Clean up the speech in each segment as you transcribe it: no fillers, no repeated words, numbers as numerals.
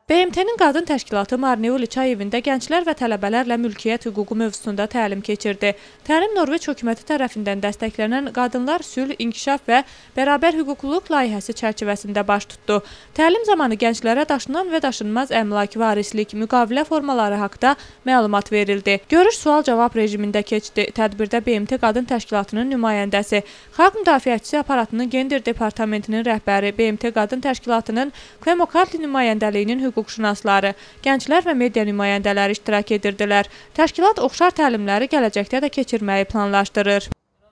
BMT-nin qadın təşkilatı Marneuli çay evində gənclər və tələbələrlə mülkiyyət hüququ mövzusunda təlim keçirdi. Təlim Norveç hökuməti tərəfindən dəstəklənən Qadınlar Sülh, İnkişaf və Bərabər Hüquqluluq layihəsi çərçivəsində baş tutdu. Təlim zamanı gənclərə daşınan və daşınmaz əmlak, varislik, müqavilə formaları haqqında məlumat verildi. Görüş sual-cavab rejimində keçdi. Tədbirdə BMT Qadın Təşkilatının nümayəndəsi, Xalq Müdafiəçisi aparatının Gender Departamentinin rəhbəri, BMT Qadın Təşkilatının Klemokartli nümayəndəliyinin hüquqşünasları, gənclər və media nümayəndələri iştirak edirdilər. Təşkilat oxşar təlimləri gələcəkdə də keçirməyi planlaşdırır.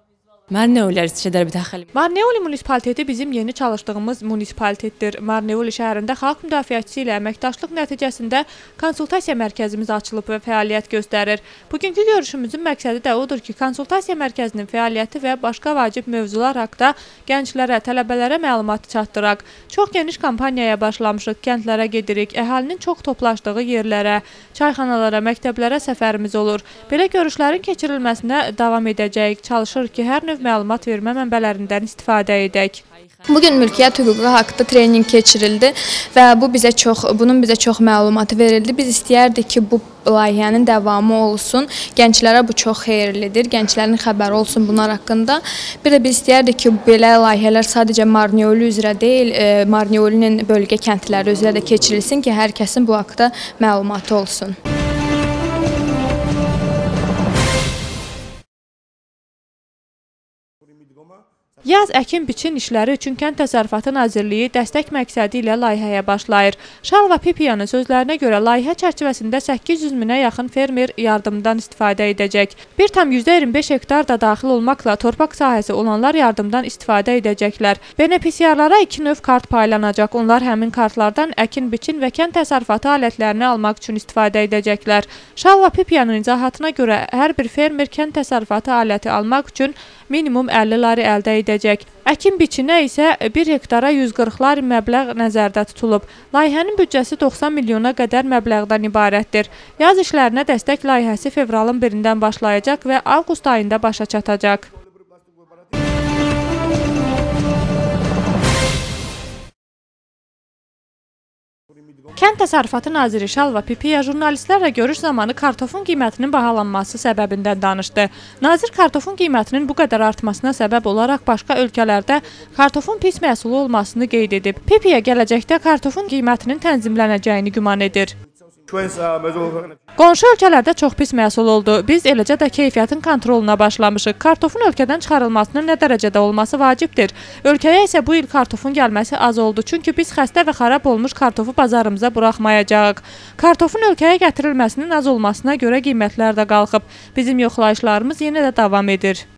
Marneuli munisipaliteti bizim yeni çalışdığımız munisipalitetdir. Marneuli şəhərində xalq müdafiəçisi ilə əməkdaşlıq nəticəsində konsultasiya mərkəzimiz açılıb və fəaliyyət göstərir. Bugünkü görüşümüzün məqsədi də odur ki, konsultasiya mərkəzinin fəaliyyəti və başqa vacib mövzular haqqında gənclərə, tələbələrə məlumat çatdıraq. Çox geniş kampaniyaya başlamışıq, kəndlərə gedirik, əhalinin çox toplaşdığı yerlərə, çayxanalara, məktəblərə səfərimiz olur. Belə görüşlərin keçirilməsinə davam edəcəyik. Çalışırıq ki, hər növ məlumat vermə mənbələrindən istifadə edək. Bugün mülkiyyət hüququ haqqında trening keçirildi və bunun bizə çox məlumatı verildi. Biz istəyərdik ki, bu layihənin davamı olsun. Gənclərə bu çox xeyirlidir. Gənclərin xəbəri olsun bunlar haqqında. Bir də biz istəyərdik ki, belə layihələr sadəcə Marneuli üzrə deyil, Marneulinin bölgə kəndləri üzrə də keçirilsin ki, hər kəsin bu haqda məlumatı olsun. Yaz əkin-biçin işləri üçün Kənd Təsərrüfatı Nazirliyi dəstək məqsədi ilə layihəyə başlayır. Şalva Pipiyanın sözlərinə görə layihə çərçivəsində 800 minə yaxın fermer yardımdan istifadə edəcək. 1,25 hektar da daxil olmaqla torpaq sahəsi olanlar yardımdan istifadə edəcəklər. Benefisiarlara 2 növ kart paylanacaq. Onlar həmin kartlardan əkin-biçin və kənd təsərrüfatı alətlərini almaq üçün istifadə edəcəklər. Şalva Pipiyanın izahatına görə hər bir fermer kənd təsərrüfatı aləti almaq üçün minimum 50 lari əldə edəcək. Əkin-biçinə isə 1 hektara 140 lari məbləğ nəzərdə tutulub. Layihənin büdcəsi 90 milyona qədər məbləğdən ibarətdir. Yaz işlərinə dəstək layihəsi fevralın 1-dən başlayacaq və avqust ayında başa çatacaq. Kənd Təsərrüfatı Naziri Şalva Pipiya jurnalistlərlə görüş zamanı kartofun qiymətinin bahalanması səbəbindən danışdı. Nazir kartofun qiymətinin bu qədər artmasına səbəb olaraq başqa ölkələrdə kartofun pis məhsulu olmasını qeyd edib. Pipiya gələcəkdə kartofun qiymətinin tənzimlənəcəyini güman edir. Qonşu ölkələrdə çox pis məhsul oldu. Biz eləcə də keyfiyyətin kontroluna başlamışıq. Kartofun ölkədən çıxarılmasının nə dərəcədə olması vacibdir. Ölkəyə isə bu il kartofun gəlməsi az oldu. Çünki biz xəstə və xarab olmuş kartofu bazarımıza buraxmayacağıq. Kartofun ölkəyə gətirilməsinin az olmasına görə qiymətlər də qalxıb. Bizim yoxlayışlarımız yenə də davam edir.